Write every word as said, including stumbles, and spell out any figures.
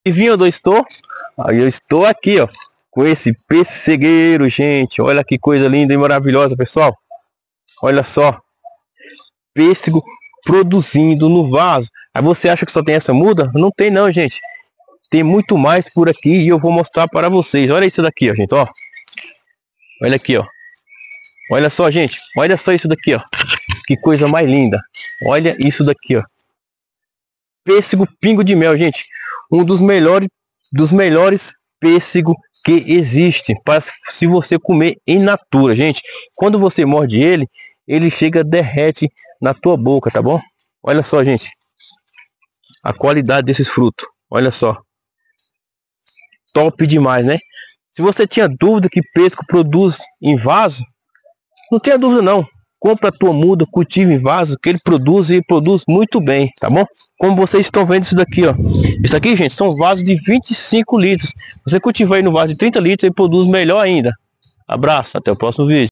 E vim, eu estou, aí eu estou aqui, ó, com esse pessegueiro, gente. Olha que coisa linda e maravilhosa, pessoal. Olha só, pêssego produzindo no vaso. Aí você acha que só tem essa muda? Não tem não, gente. Tem muito mais por aqui e eu vou mostrar para vocês. Olha isso daqui, ó, gente, ó. Olha aqui, ó. Olha só, gente. Olha só isso daqui, ó. Que coisa mais linda. Olha isso daqui, ó. Pêssego pingo de mel, gente. Um dos melhores, dos melhores pêssego que existe para se você comer em natura, gente. Quando você morde ele, ele chega, derrete na tua boca, tá bom? Olha só, gente. A qualidade desses frutos. Olha só. Top demais, né? Se você tinha dúvida que pêssego produz em vaso, não tenha dúvida não. Compra a tua muda, cultiva em vaso, que ele produz e produz muito bem, tá bom? Como vocês estão vendo isso daqui, ó. Isso aqui, gente, são vasos de vinte e cinco litros. Você cultiva aí no vaso de trinta litros e produz melhor ainda. Abraço, até o próximo vídeo.